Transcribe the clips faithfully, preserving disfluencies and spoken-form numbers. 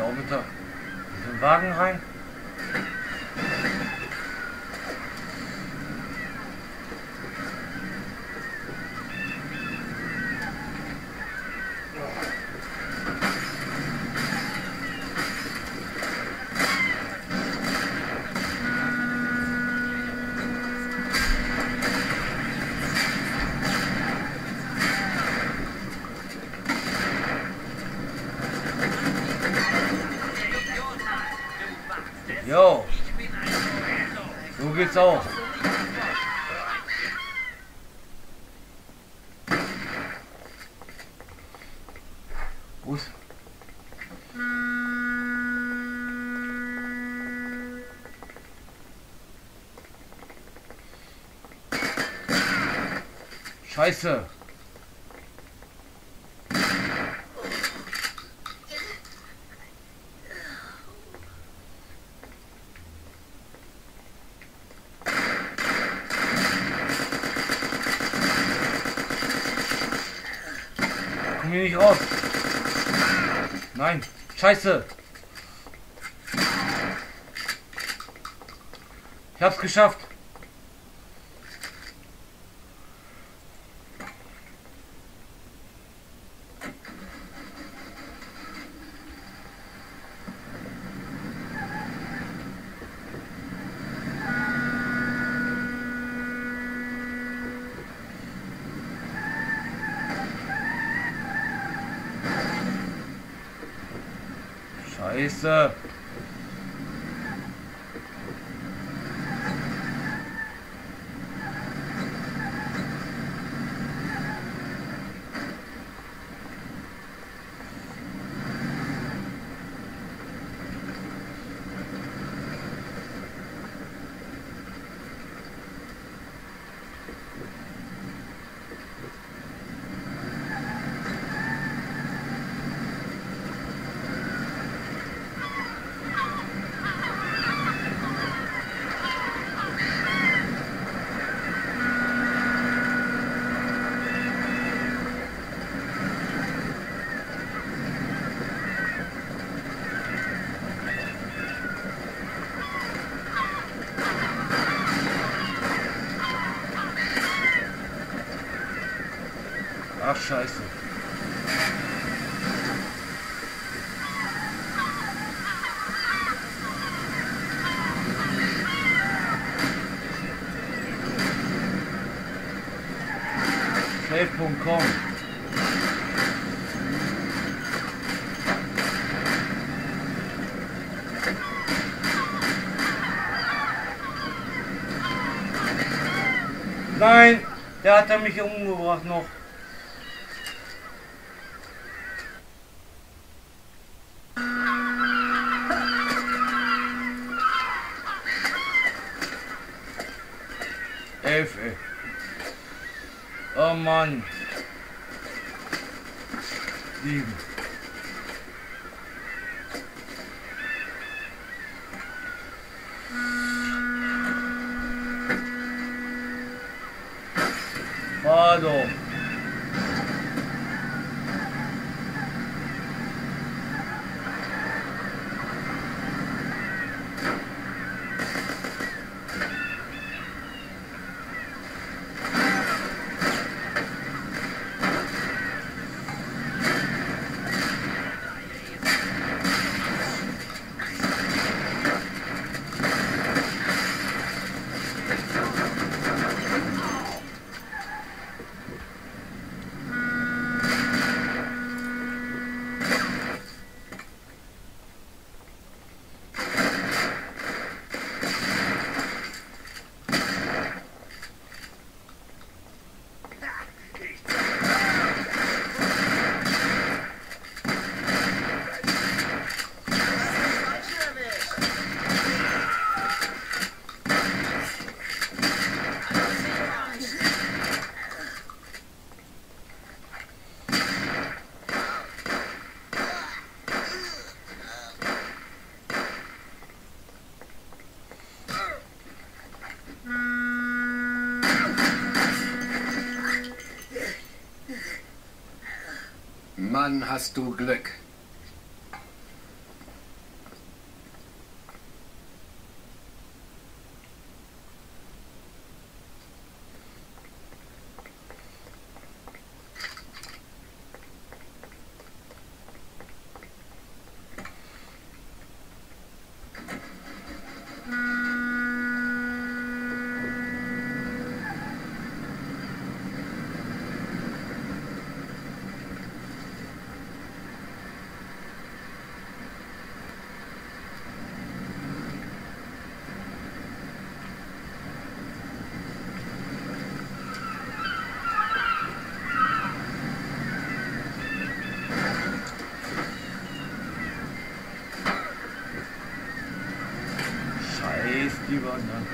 auch mit, der, mit dem Wagen rein. Jo, so geht's auch. Wo ist? Scheiße. Komm hier nicht raus. Nein, scheiße. Ich hab's geschafft. Scheiße. Ach, scheiße. Safe Punkt com. Nein, der hat er mich umgebracht noch. Elf, ey. Oh Mann. Sieben. Pardon. Mann, hast du Glück. lieber anderen.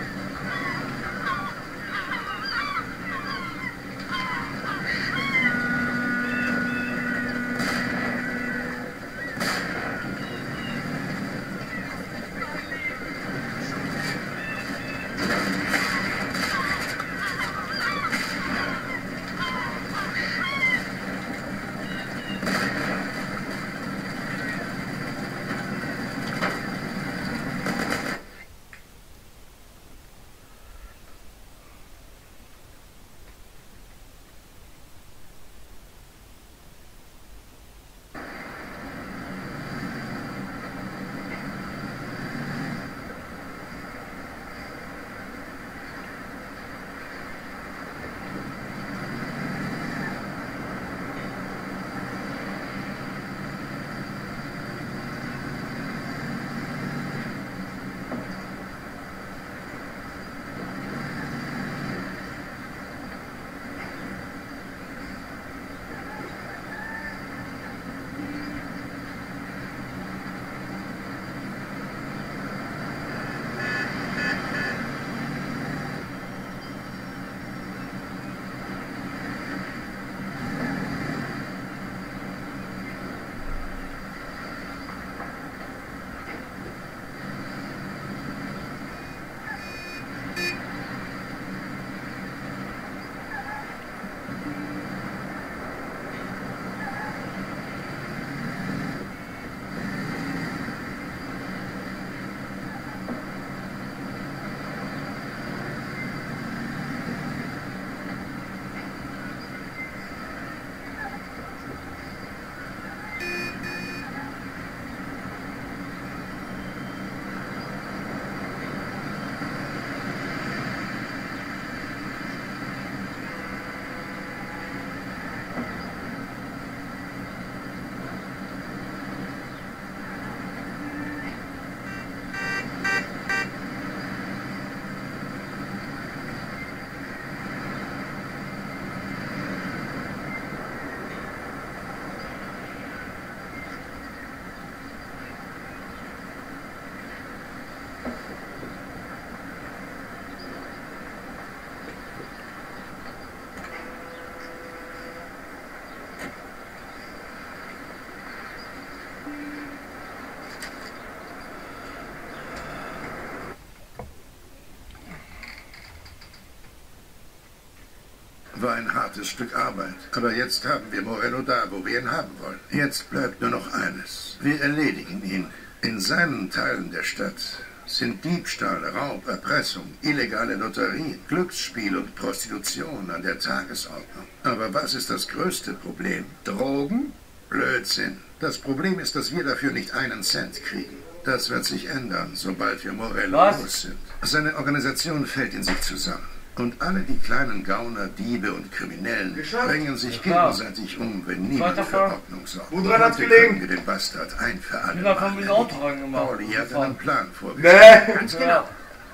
War ein hartes Stück Arbeit. Aber jetzt haben wir Morello da, wo wir ihn haben wollen. Jetzt bleibt nur noch eines. Wir erledigen ihn. In seinen Teilen der Stadt sind Diebstahl, Raub, Erpressung, illegale Lotterien, Glücksspiel und Prostitution an der Tagesordnung. Aber was ist das größte Problem? Drogen? Blödsinn. Das Problem ist, dass wir dafür nicht einen Cent kriegen. Das wird sich ändern, sobald wir Morello Was? los sind. Seine Organisation fällt in sich zusammen. Und alle die kleinen Gauner, Diebe und Kriminellen Geschafft. bringen sich Ja, klar. gegenseitig um, wenn niemand für Weiterfahren. Ordnung sorgt. Woran hat's Heute gelegen? können wir den Bastard ein für alle Ich bin einfach mit dem Auto Mal reingemacht. Pauli hat einen Plan vorgestellt. Nee. Ganz Ja. genau.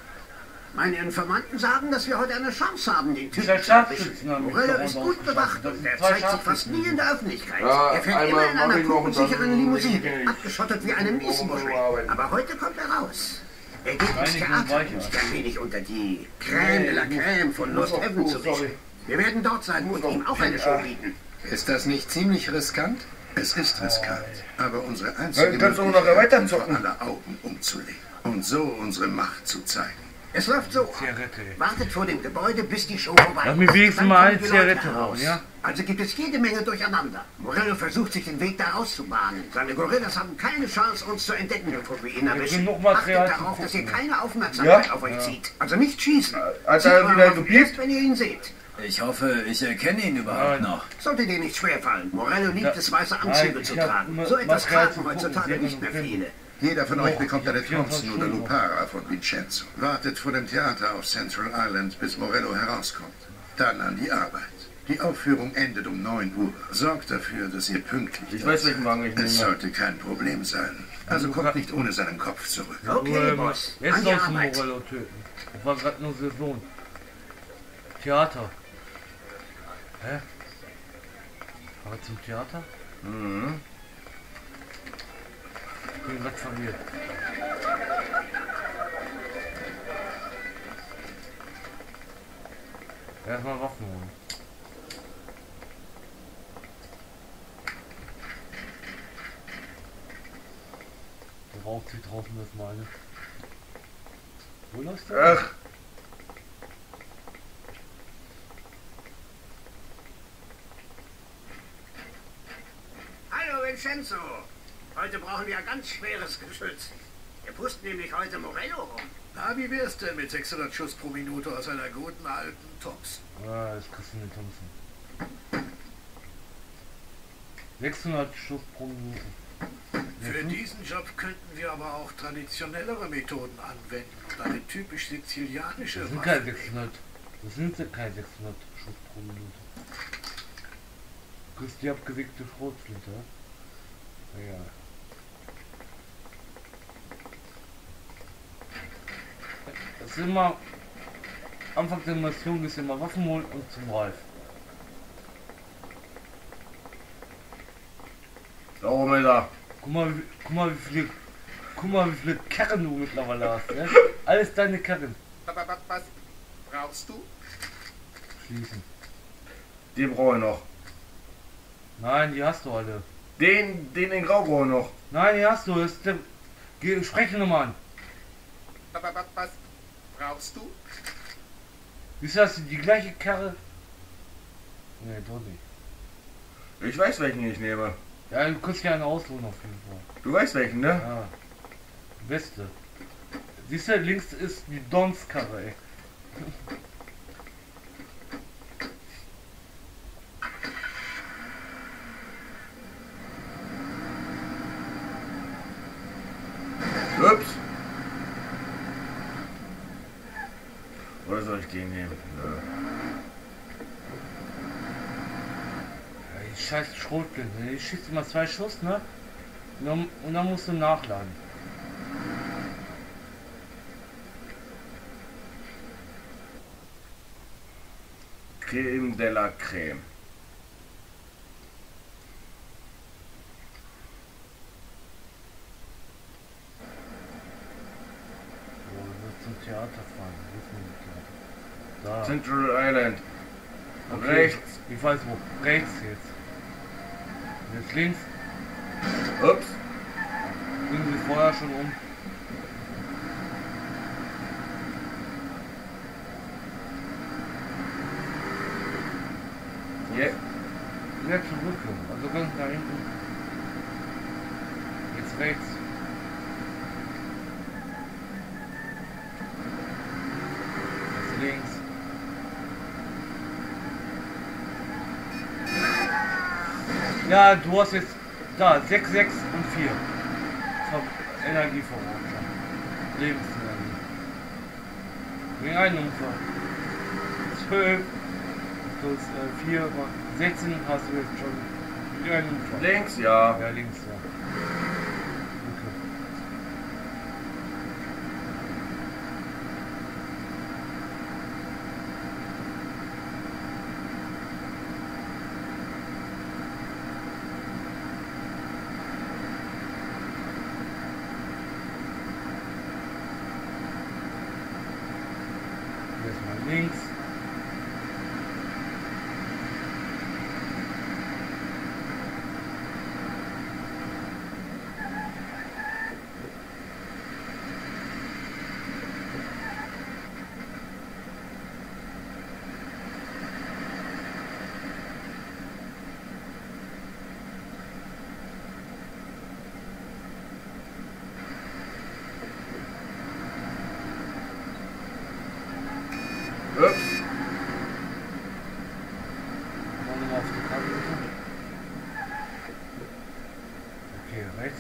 Meine Informanten sagen, dass wir heute eine Chance haben, den Typen Dieser zu Scharfschützen erwischen. haben mich Morello da ist unten gut ausgeschlossen. bewacht Das und sind er zwei zeigt sich fast Scharfschützen. nie in der Öffentlichkeit. Ja, er fährt einmal immer in mach einer ich noch und dann kugelsicheren Limousine, gehe ich. abgeschottet wie eine Miesenmuschel. Aber heute kommt er raus. Er geht ins Reinigung Theater, weicher. nicht ein wenig unter die Crème de la Crème von Lost Heaven zu wischen. Wir werden dort sein und ihm auch eine Show bieten. Ist das nicht ziemlich riskant? Es ist riskant, aber unsere einzige Dann kannst du auch noch Möglichkeit, weiter ihn vor zocken. aller Augen umzulegen und so unsere Macht zu zeigen. Es läuft so. Zigarette. Wartet vor dem Gebäude, bis die Show vorbei Lass mich ist. wenigstens Dann mal kommen eine die Zigarette Leute rauchen, raus. ja? Also gibt es jede Menge Durcheinander. Morello versucht, sich den Weg da auszubahnen. Seine Gorillas haben keine Chance, uns zu entdecken, bevor wir ihn erwischen. noch mal Achtet kreativ darauf, dass ihr gucken. keine Aufmerksamkeit Ja? auf euch zieht. Also nicht schießen. Hat Zieht er eure wieder Waffen gepiept? erst, wenn ihr ihn seht. Ich hoffe, ich erkenne ihn überhaupt Nein. noch. Sollte dir nicht schwerfallen. Morello liebt Ja. es, weiße Nein, Anzüge ich zu hab tragen. immer So etwas Material tragen zu gucken, heutzutage Serien nicht und mehr Filme. viele. Jeder von euch bekommt eine vierundzwanzig Thompson oder Stunden. Lupara von Vincenzo. Wartet vor dem Theater auf Central Island, bis Morello herauskommt. Dann an die Arbeit. Die Aufführung endet um neun Uhr. Sorgt dafür, dass ihr pünktlich Ich da weiß, seid. welchen Wagen ich Es nehme. sollte kein Problem sein. Also kommt nicht ohne seinen Kopf zurück. Okay, Ähm, Boss. Jetzt An die sollst du Arbeit. Morello töten. Das war gerade nur Saison. Theater. Hä? Aber zum Theater? Mhm. Ich bin grad verwirrt. Erstmal Waffen holen. Der Rauch zieht draußen das meine. Wo läuft der? Ach. Hallo Vincenzo. Heute brauchen wir ein ganz schweres Geschütz. Wir pusten nämlich heute Morello rum. Na, wie wär's denn mit sechshundert Schuss pro Minute aus einer guten alten Thompson? Ah, das ist Christine Thompson. sechshundert Schuss pro Minute. Für diesen Job könnten wir aber auch traditionellere Methoden anwenden und eine typisch sizilianische Das sind Waffe keine nehmen. sechshundert. Das sind ja keine sechshundert Schuss pro Minute. Du kriegst die abgesägte Schrotflinte. Ja. Das ist immer. Anfang der Mission ist immer Waffen holen und zum Ralf. Da oben ist er. Guck mal, wie, guck mal, wie viele. Guck mal, wie viele Karren du mittlerweile hast, ne? Alles deine Karren. Was brauchst du? Schließen. Den brauche ich noch. Nein, die hast du alle. Den, den in Grau brauche ich noch. Nein, die hast du. Das ist der. Geh, spreche nochmal an. Was brauchst du? Wieso hast du die gleiche Karre? Ne, doch nicht. Ich weiß, welchen ich nehme. Ja, du kannst ja einen ausholen auf jeden Fall. Du weißt welchen, ne? Ja. Beste. Siehst du, links ist die Dons-Karre, ey. Ups. Oder soll ich den nehmen? Ja. Ja, die scheiß Schrotflinte. Die schießt immer zwei Schuss, ne? Und dann, und dann musst du nachladen. Creme de la Creme. So, du wirst zum Theater fahren. Wo ist denn das Theater? Da. Central Island. Okay, Rechts. Ich weiß wo. Rechts jetzt. Jetzt links. Ups. Bringen sie vorher schon um. Yeah. Wieder zurück. Also ganz nach hinten. Jetzt rechts. Jetzt links. Ja, du hast jetzt da sechs, sechs und vier. Ver Energieverbrauch. Lebensenergie. Wegen einen Unfall. zwölf plus äh, vier, sechzehn hast du jetzt schon. Wegen einen Unfall. Links, ja. Ja, links, ja. Okay. Erstmal links. Ups. Mal nochmal auf die Karte bitte. Okay, rechts.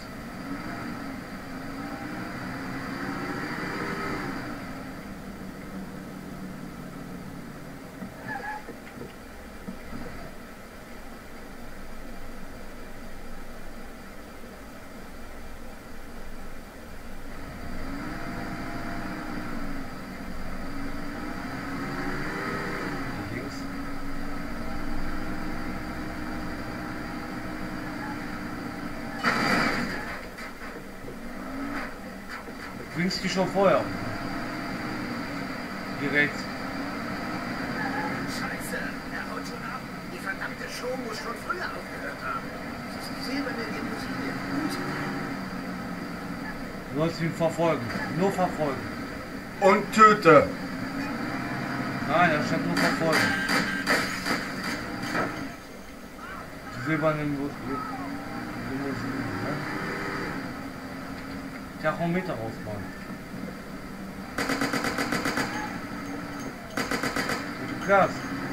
Links. Bringst die schon vorher. Hier rechts. Du sollst ihn verfolgen. Nur verfolgen. Und töte. Nein, da stand nur verfolgen. Die silbernen Limousinen, ne? Tachometer rausmachen. Du Glas.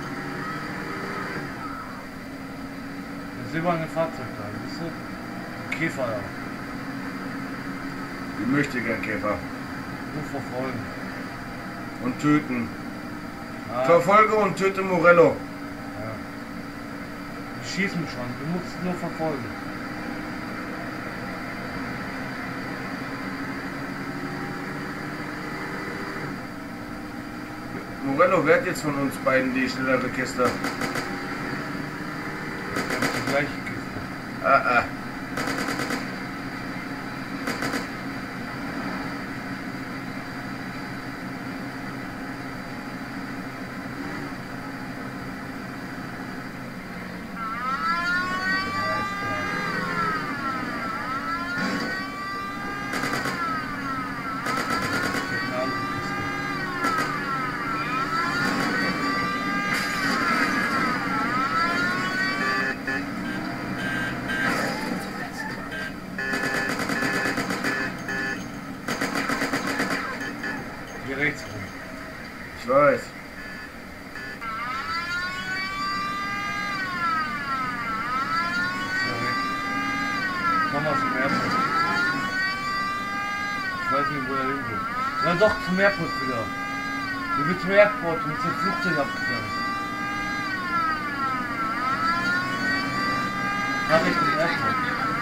Das silberne Fahrzeug da, siehst du? Käfer da. Ich möchte gern Käfer. Nur verfolgen. Und töten. Ah, Verfolge und töte Morello. ja. Die schießen schon, du musst nur verfolgen. Morello, wer hat jetzt von uns beiden die schnellere Kiste? Wir haben die gleiche Kiste. Ah, ah. Rechts rum. Ich weiß. Sorry. Komm aus dem Airport. Ich weiß nicht, wo er hin will. Na doch, zum Airport wieder. Du willst zum Airport und zum Flugzeug abgegangen. Fahr Richtung Airport.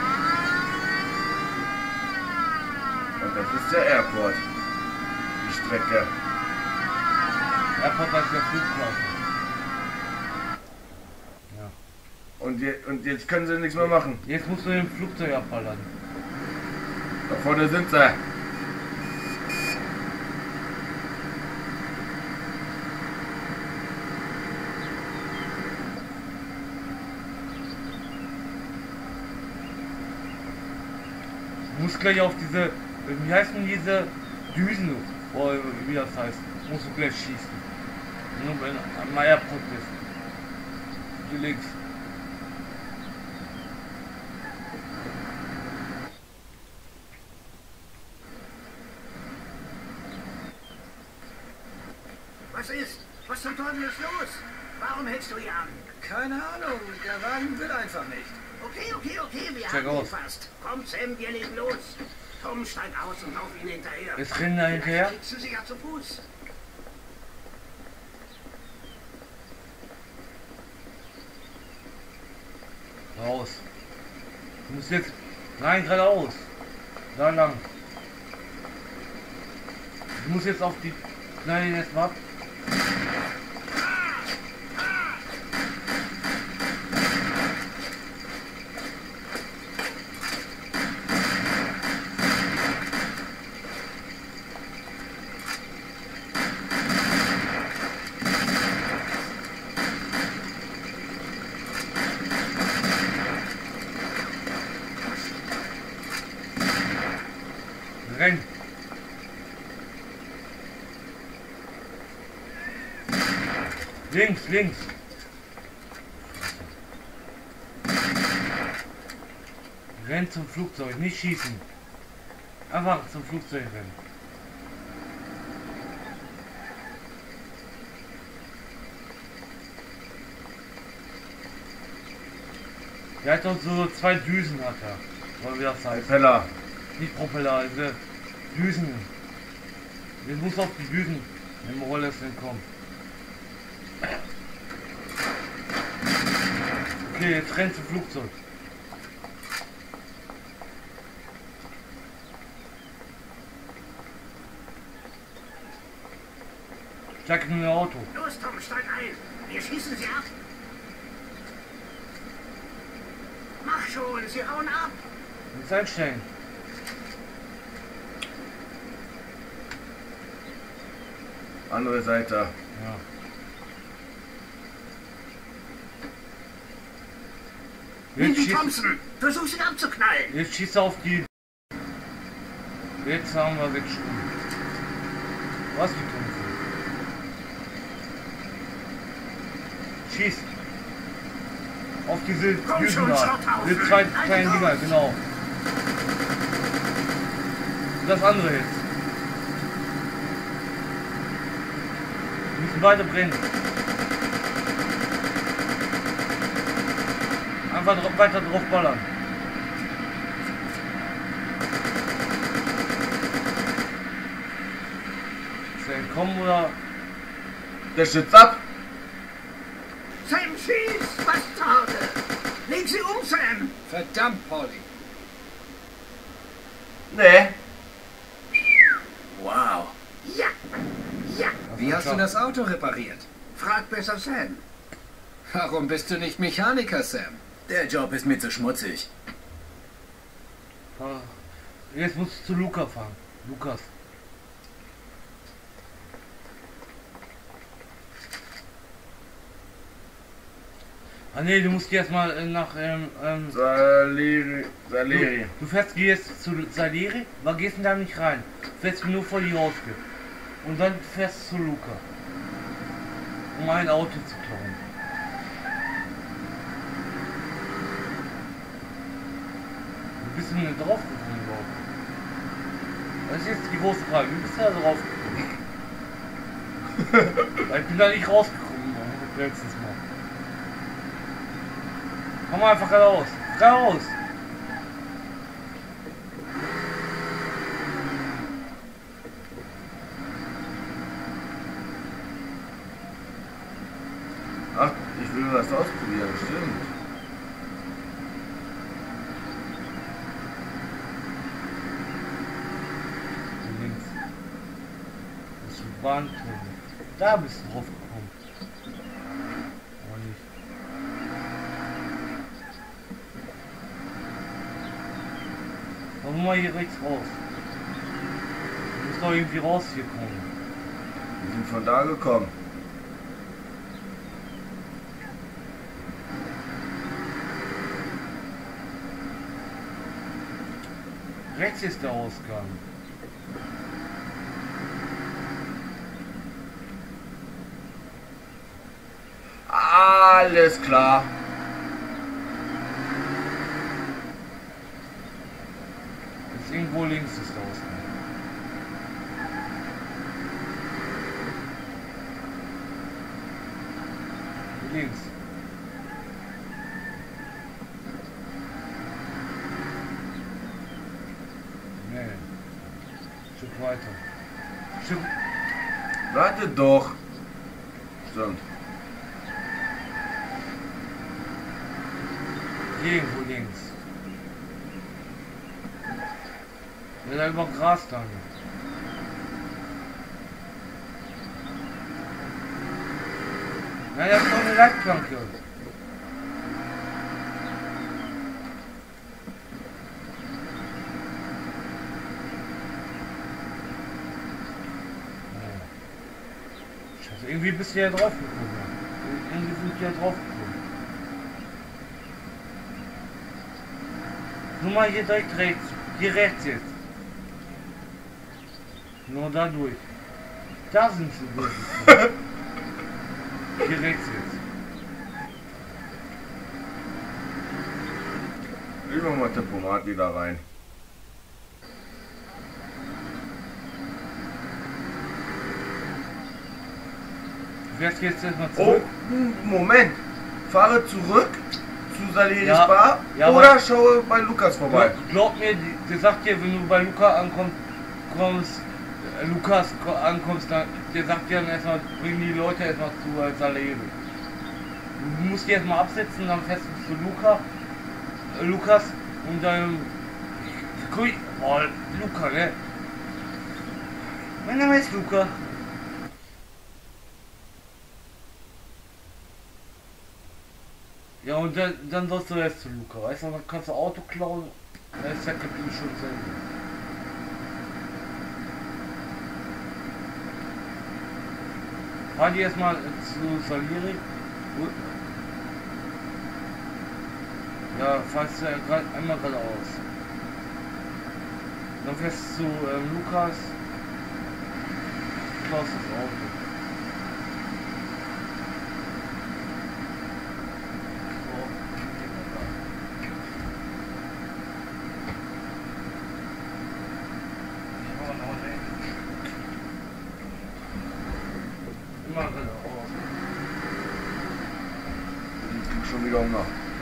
Und das ist der Airport. Die Strecke. Airport heißt der Flughafen. Ja. Und, je, und jetzt können sie nichts mehr machen. Jetzt musst du den Flugzeug abballern. Da vorne sind sie. Du musst gleich auf diese, wie heißen diese Düsen, oder wie das heißt, musst du gleich schießen. Nur wenn du am Airport bist. Du links. Was ist? Was zum Teufel ist los? Warum hältst du hier an? Keine Ahnung, der Wagen will einfach nicht. Okay, okay, okay, wir Steig haben ihn aus. fast. Komm, Sam, wir legen los. Tom, steig aus und lauf ihn hinterher. Ist rennen da hinterher? Vielleicht kriegst du sie ja zu Fuß. Raus. Du musst jetzt. Nein, geradeaus. Da lang. Du musst jetzt auf die. Nein, jetzt mal. Renn! Links, links! Renn zum Flugzeug, nicht schießen. Einfach zum Flugzeug rennen. Der hat doch so zwei Düsen, hat er. Oder wie das heißt. Propeller. Nicht Propeller, diese Düsen. Wir muss auf die Düsen im Roller entkommen. Okay, jetzt rennt zum Flugzeug. Steig in ein Auto. Los, Tom, steig ein. Wir schießen sie ab. Mach schon, sie hauen ab. Jetzt einstellen. Andere Seite. Ja. Jetzt Lindy schießt, Thompson, versuch sie abzuknallen. jetzt schießt er auf die. Jetzt haben wir sechs Stunden. Was die tun? Schieß! Auf diese Komm schon, Düsen da. Schrott auf. Diese zwei Halt kleinen auf. Dinger, genau. Das andere jetzt. Die müssen beide brennen. Einfach dra- weiter drauf ballern. Ist er entkommen oder? Der stützt ab. Sam, schieß! Bastarde! Leg sie um, Sam! Verdammt, Polly. Nee. Wow. Ja! Ja! Wie hast du das Auto repariert? Frag besser Sam. Warum bist du nicht Mechaniker, Sam? Der Job ist mir zu schmutzig. Ah, jetzt musst du zu Luca fahren. Lukas. Ah ne, du musst jetzt mal äh, nach ähm, ähm, Saleri. Saleri. Du, du fährst jetzt zu Saleri, aber gehst da nicht rein. Du fährst nur vor die Haustür. Und dann fährst du zu Luca. Um ein Auto zu klauen. Wie bist du denn drauf gekommen überhaupt? Das ist jetzt die große Frage. Wie bist du da drauf gekommen? Weil ich bin da nicht rausgekommen, Mann, letztes Mal. Komm einfach raus. Raus! Ach, ich will das ausprobieren, stimmt. Links. Das ist ein Bahntunnel. Da bist du drauf gekommen. Aber nicht. Warum mal hier rechts raus? Du musst doch irgendwie raus hier kommen. Wir sind von da gekommen. Rechts ist der Ausgang. Alles klar. Jetzt irgendwo links ist der Ausgang. Links. Nee. Ein Stück weiter. Ein Stück. Warte doch. Stimmt. Hier irgendwo links. Ja, da über Gras dann. Nein, das ist doch eine Leitplanke. Scheiße, irgendwie bist du ja drauf gekommen. Irgendwie sind wir ja drauf gekommen. Nur mal hier direkt rechts. Hier rechts jetzt. Nur da durch. Da sind sie durchgekommen. Hier rechts jetzt. Ich mach mal Tempomat wieder rein. Du fährst jetzt erstmal Oh, zurück. Moment. Fahre zurück zu Saliris Ja, Bar ja, oder aber- schaue bei Lukas vorbei. Glaub mir, die, der sagt dir, wenn du bei Luca ankommst, kommst, äh, Lukas ko- ankommst, dann, der sagt dir dann erstmal, bring die Leute erstmal zu äh, Saleri. Du musst die erstmal absetzen, dann fährst du zu Luca, äh, Lukas und dann. Guck, oh, Luca, ne? Mein Name ist Luca. Ja, und dann, dann sollst du erst zu Luca, weißt du, dann kannst du Auto klauen, dann ist der Kapitel schon zu Ende. Fahr die erstmal zu Salieri. Ja, fährst du grad einmal geradeaus. Dann fährst du zu ähm, Lukas. Klaus das Auto. Schon wieder Hunger.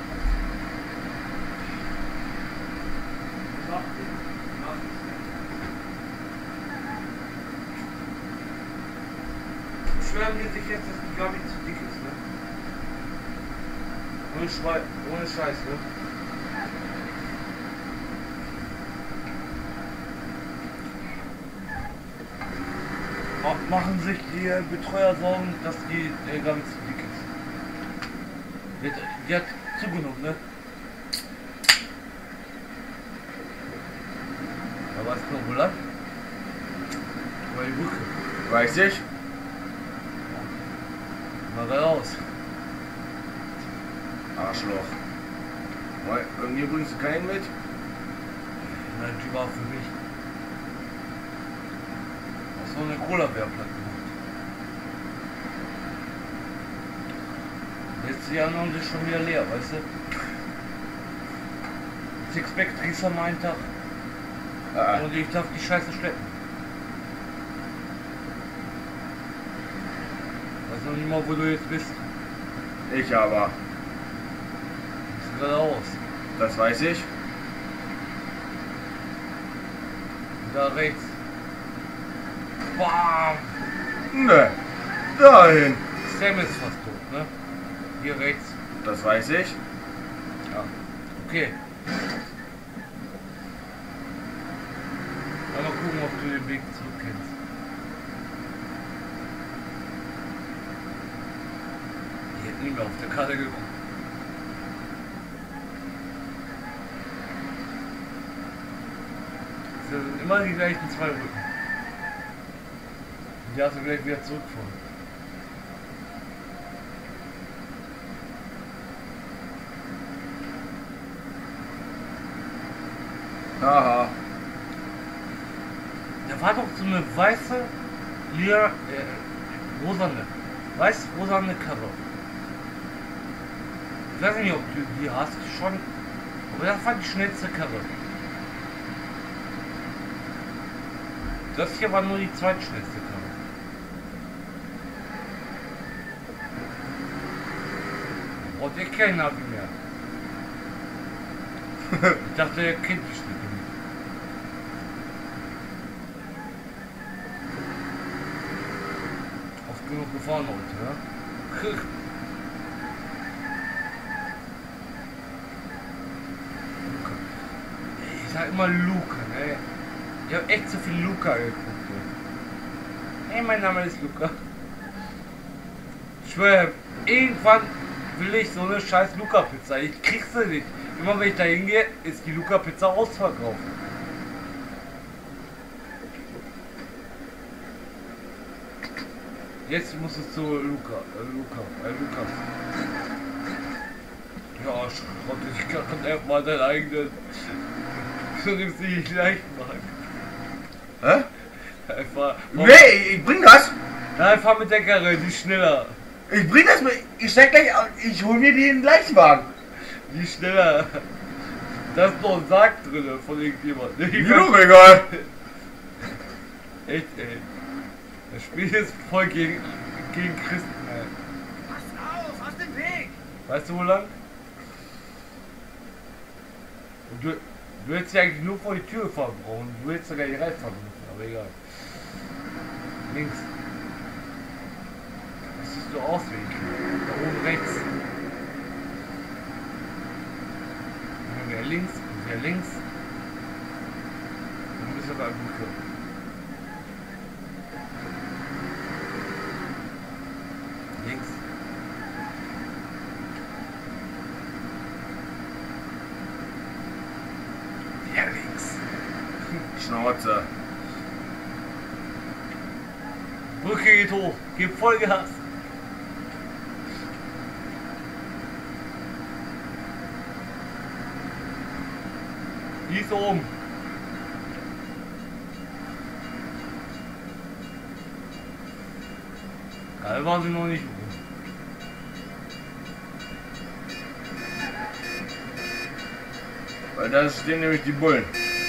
Beschweren die sich jetzt, dass die Gabi zu dick ist, ne? Ohne, Schwei ohne Scheiß, ne? Machen sich die Betreuer Sorgen, dass die äh, Gabi zu dick ist. Die hat, die hat zugenommen, ne? Aber weißt du noch, wo lang? Über die Brücke. Weiß ich. Mal raus. Arschloch. Weil, bei mir bringst du keinen mit? Nein, die war für mich. Aus so eine Cola-Bärplatte gemacht. Jetzt die anderen sind schon wieder leer, weißt du? Sixpack trinkst am einen Tag. Ah. Und ich darf die Scheiße schleppen. Weiß noch nicht mal, wo du jetzt bist. Ich aber. Ist geradeaus. Das weiß ich. Da rechts. Bam! Ne. Dahin. Sam ist fast tot, ne? Hier rechts. Das weiß ich. Ja. Okay. Mal gucken, ob du den Weg zurück kennst. Ich hätte nie mehr auf der Karte geguckt. Das sind immer die gleichen zwei Rücken. Und die hast du gleich wieder zurückfahren. Aha. Da war doch so eine weiße, lila, äh, rosane, weiß-rosane Karre. Ich weiß nicht, ob du die hast schon, aber das war die schnellste Karre. Das hier war nur die zweitschnellste Karre. Braucht ihr keinen Navi mehr. Ich dachte, er kennt die Strecke nicht. Oft genug gefahren heute, ja? Luca. Ich sag immer Luca, ne? Ich hab echt zu viel Luca geguckt. Ne? Hey, mein Name ist Luca. Ich schwöre, irgendwann will ich so eine scheiß Luca-Pizza. Ich krieg sie nicht. Immer wenn ich da hingehe, ist die Luca-Pizza ausverkauft. Jetzt muss es zu Luca. Äh, Luca. Äh, Lukas. Ja, Schrott, ich kann einfach mal deinen eigenen. Du nimmst dich nicht leicht machen. Hä? Einfach. Nee, ich bring das. Nein, fahr mit der Karre, die ist schneller. Ich bring das mit. Ich steig gleich. Ich hol mir den Leichtwagen. Die ist schneller. Da ist noch ein Sarg drin von irgendjemand. Mir doch egal. Echt, ey. Das Spiel ist voll gegen, gegen Christen, ey. Pass auf, aus dem Weg! Weißt du, wo lang? Und du, du hättest ja eigentlich nur vor die Tür fahren brauchen. Du hättest sogar die Reifen fahren müssen, aber egal. Links. Das ist der Ausweg. Da oben rechts. Dann wäre links, und wäre links. Dann bist du bei Brücke. Links. Ja, links. Schnauze. Brücke geht hoch. Gib Vollgas. Die ist oben. Da waren sie noch nicht rum. Weil da stehen nämlich die Bullen.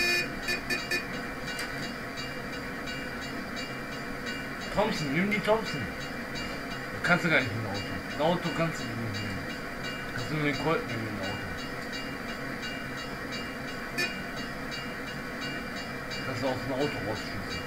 Thompson, nimm die Thompson. Das kannst du gar nicht mit dem Auto. Ein Auto kannst du nicht nehmen. Kannst du nur den Colt nehmen im Auto. Kannst du aus dem Auto rausschießen.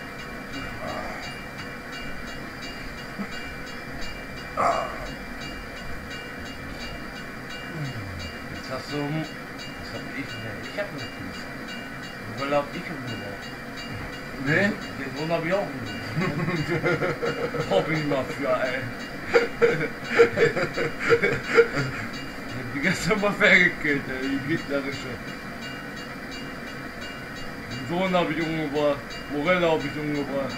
Jetzt hast du... Was hab ich denn? Ich hab eine Füße. Weil hab ich umgebaut. Wen? Den Sohn hab ich auch umgebaut. Hab ich mal für, ey. Ich hab die gestern mal vergekillt, ey. Die gegnerische. Den Sohn hab ich umgebracht. Morella hab ich umgebracht.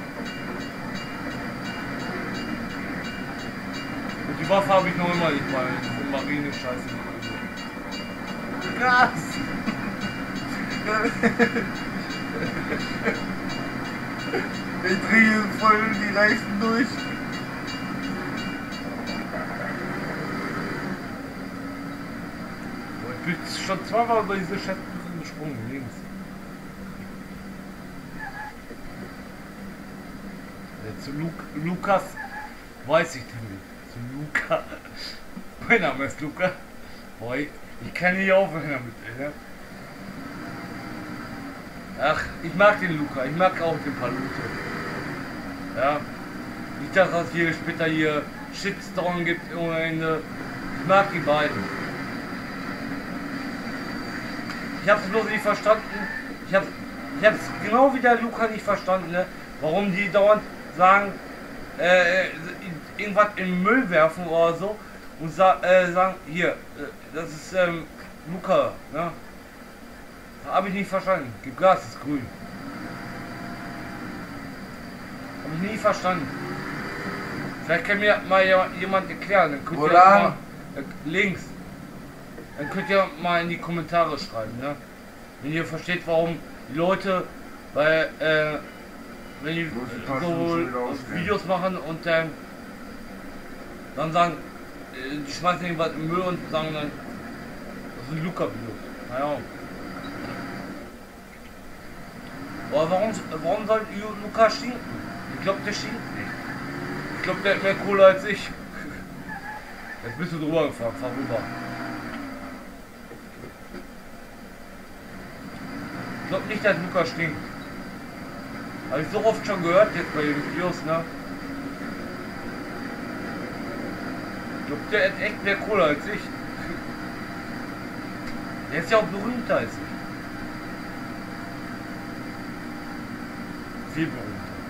Und die Waffe habe ich noch immer nicht mal. Diese Marine-Scheiße. Krass! Ich drehe voll die Leisten durch. Ich bin schon zweimal über diese Schatten gesprungen, links. Ja, zu Lu Lukas weiß ich den nicht. Zu Luca. Mein Name ist Luca. Boah, ich, ich kann nicht aufhören damit, ey, ne? Ach, ich mag den Luca, ich mag auch den Palute. Ja. Nicht, dass es hier später hier Shitstorm gibt ohne Ende. Ich mag die beiden. Ich hab's bloß nicht verstanden. Ich hab's, ich hab's genau wie der Luca nicht verstanden, ne? Warum die dauernd sagen, äh, irgendwas in den Müll werfen oder so und sa äh, sagen, hier, äh, das ist ähm, Luca, ne? Habe ich nicht verstanden. Gib Gas, ist grün. Habe ich nie verstanden. Vielleicht kann mir mal jemand erklären. Dann könnt ihr mal, äh, links. Dann könnt ihr mal in die Kommentare schreiben, ne? Wenn ihr versteht, warum die Leute bei äh, wenn die so Videos machen und dann dann sagen, äh, die schmeißen irgendwas im Müll und sagen dann, das sind Luca-Videos. Naja. Aber warum, warum soll Luca stinken? Ich glaube, der stinkt nicht. Ich glaube, der hat mehr Kohle als ich. Jetzt bist du drüber gefahren, fahr rüber. Ich glaube nicht, dass Luca stinkt. Habe ich so oft schon gehört jetzt bei den Videos, ne? Ich glaube, der hat echt mehr Kohle als ich. Der ist ja auch berühmter als ich. Viel berühmter.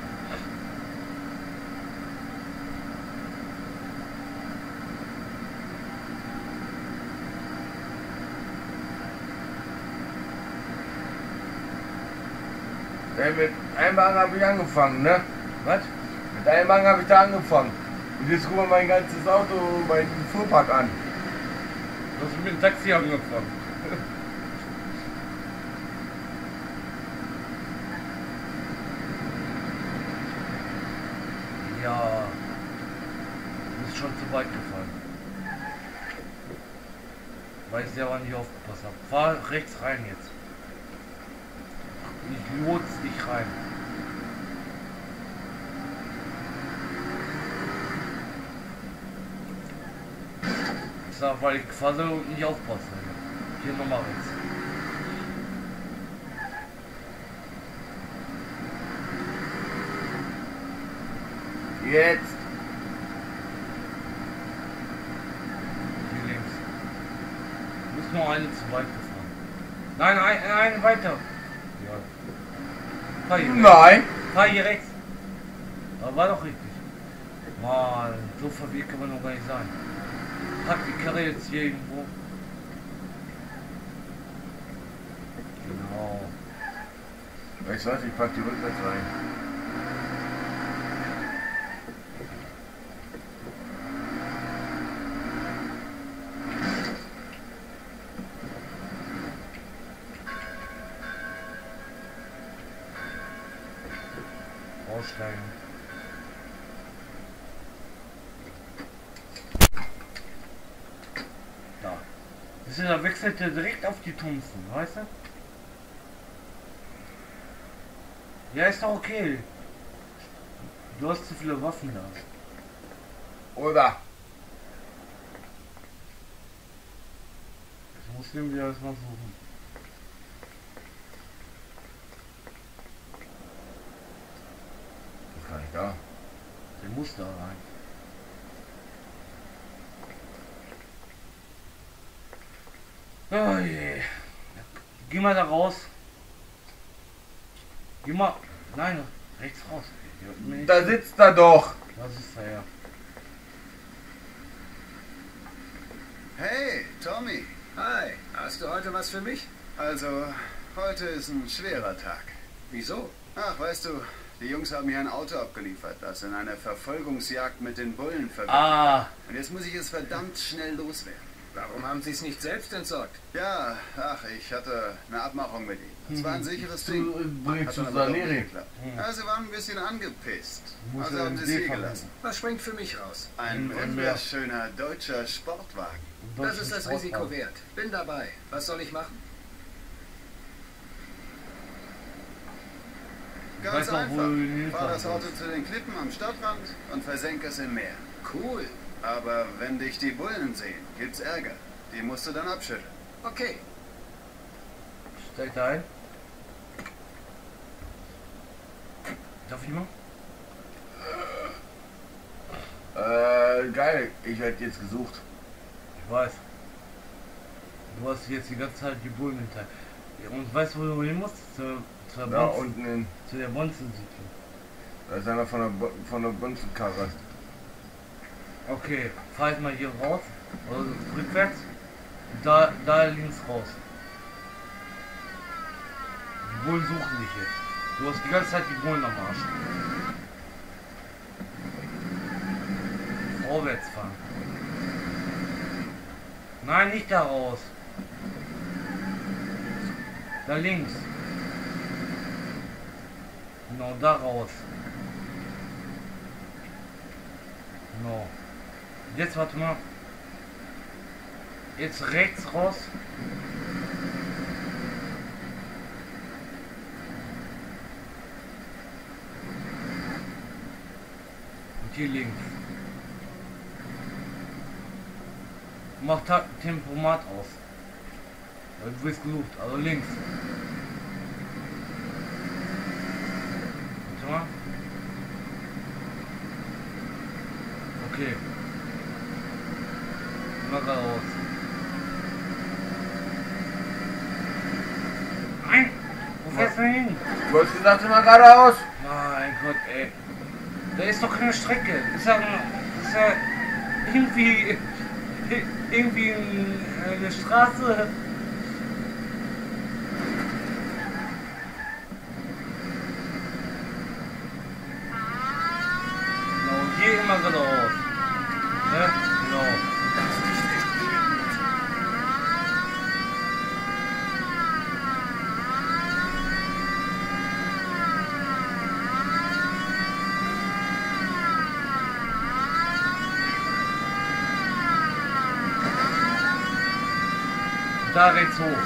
Ja, mit einem Wagen habe ich angefangen, ne? Was? Mit einem Wagen habe ich da angefangen. Und jetzt guck mal mein ganzes Auto, meinen Fuhrpark an. Du hast mit dem Taxi angefangen. Ja, du bist schon zu weit gefahren. Weil ich selber nicht aufgepasst habe. Fahr rechts rein jetzt. Ich lotse dich rein. Das war, weil ich quasi nicht aufpasse. Hier nochmal rechts. Jetzt. Hier links. Du bist nur eine zu weit gefahren. Nein, ein, eine weiter. Ja. Fahr hier rechts. Nein. Fahr hier rechts. Aber war doch richtig. Mann, so verwirrt kann man doch gar nicht sein. Pack die Karre jetzt hier irgendwo. Genau. Weißt du was, ich pack die rückwärts rein. Aussteigen. Also da wechselt er direkt auf die Thompson, weißt du? Ja, ist doch okay. Du hast zu viele Waffen da. Oder? Ich muss den wieder erstmal suchen. Das kann ich da. Der muss da rein. Oh je. Geh mal da raus. Geh mal. Nein, rechts raus. Da sitzt er doch. Was ist da ja? Hey, Tommy. Hi, hast du heute was für mich? Also, heute ist ein schwerer Tag. Wieso? Ach, weißt du, die Jungs haben hier ein Auto abgeliefert, das in einer Verfolgungsjagd mit den Bullen verwickelt. Ah, Und jetzt muss ich es verdammt schnell loswerden. Warum haben sie es nicht selbst entsorgt? Ja, ach, ich hatte eine Abmachung mit ihnen. Es war ein sicheres Zu, Ding. bring Hat zu dann aber doch nicht Saleri. geklappt. Ja, sie waren ein bisschen angepisst. Muss Also er haben sie den es See hier verlassen. gelassen. Was springt für mich raus? Ein Ein wunderschöner deutscher Sportwagen. Das ist das Risiko wert. Bin dabei. Was soll ich machen? Ganz weiß noch, wo einfach. du ihn Fahr das hinfahren Auto zu den Klippen am Stadtrand und versenke es im Meer. Cool. Aber wenn dich die Bullen sehen, gibt's Ärger. Die musst du dann abschütteln. Okay. Steigt ein. Darf ich mal? Äh, geil. Ich werde jetzt gesucht. Ich weiß. Du hast jetzt die ganze Zeit die Bullen hinter. Ja, und weißt du, wo du hin musst? Zu, zur Da Bonzen- unten in. zu der Bonzensiedlung. Da ist einer von der, Bo- von der Bunzenkarre. Okay, fahr jetzt mal hier raus. Also rückwärts. Da, da links raus. Die Bullen suchen dich jetzt. Du hast die ganze Zeit die Bullen am Arsch. Vorwärts fahren. Nein, nicht da raus. Da links. Genau, da raus. Genau. Jetzt warte mal. Jetzt rechts raus. Und hier links. Mach Ta- Tempomat aus. Weil du wirst geluft, also links. Warte mal. Okay. Immer geradeaus. Nein! Wo fährst du hin? Du hast gesagt, immer geradeaus. Mein Gott, ey. Da ist doch keine Strecke. Das ist ja, das ist ja irgendwie, irgendwie eine Straße. Genau, hier immer geradeaus. Ne? Genau. Da rechts hoch.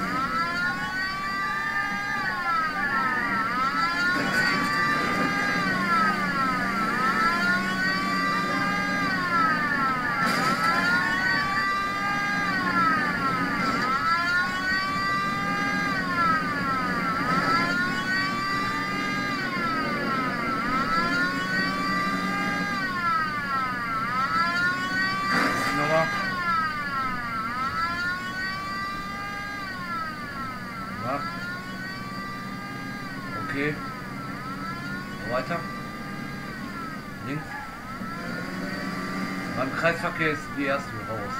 Nochmal. Ja. Okay. Weiter. Links. Beim Kreisverkehr ist die erste raus.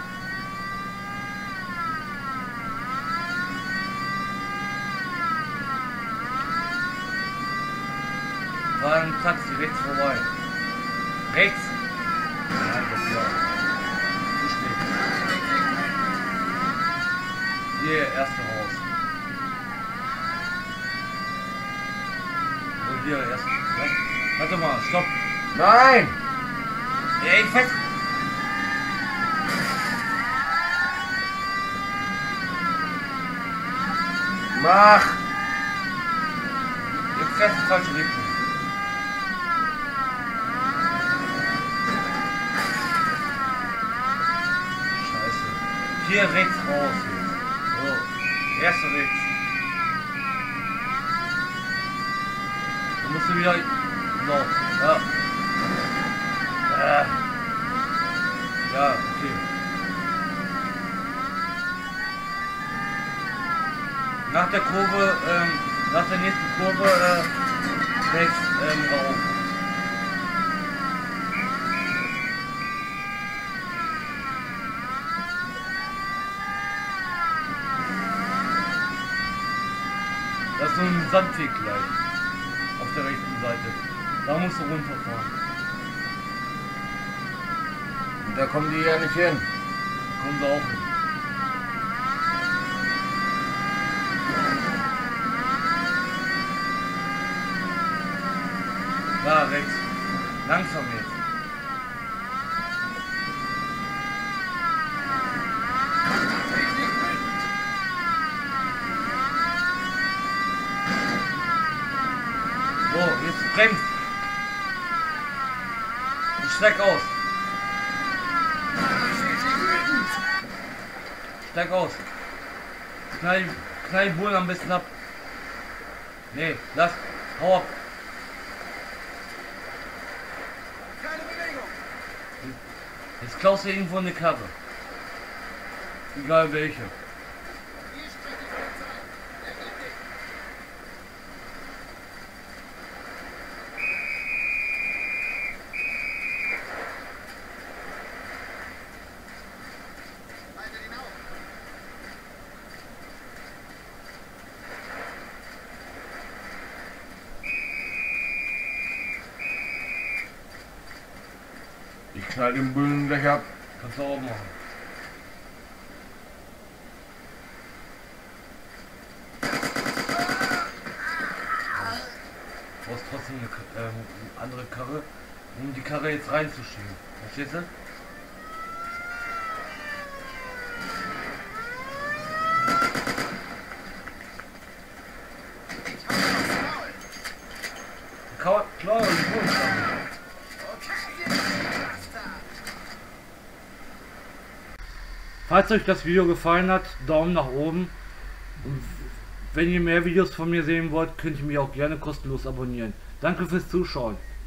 War ein Taxi rechts vorbei. Rechts. Nein, das ist ja. Zu spät. Hier, erste raus. Und hier, erste. Warte mal, stopp. Nein. Ey, fest. Mach! Jetzt fährst du falsche Richtung. Scheiße. Hier rechts raus jetzt. So. Erste rechts. Dann musst du wieder. So. Ja. Äh. Ja, okay. Nach der Kurve, ähm, nach der nächsten Kurve, äh, rechts, ähm, rauf. Das ist so ein Sandweg gleich. Auf der rechten Seite. Da musst du runterfahren. Da kommen die ja nicht hin. Kommen sie auch hin. Da, rechts. Langsam jetzt. So, jetzt bremst. Ich steig aus. Steig aus. Knall, knall die Bullen am besten ab. Nee, lass. Hau ab. Jetzt klaust du irgendwo eine Karre. Egal welche. Ich knall den Bullen gleich ab. Kannst du auch machen. Du brauchst trotzdem eine, K- ähm, eine andere Karre, um die Karre jetzt reinzuschieben. Verstehst du? Klar, klar, die Bullen haben. Falls euch das Video gefallen hat, Daumen nach oben. Und wenn ihr mehr Videos von mir sehen wollt, könnt ihr mich auch gerne kostenlos abonnieren. Danke fürs Zuschauen.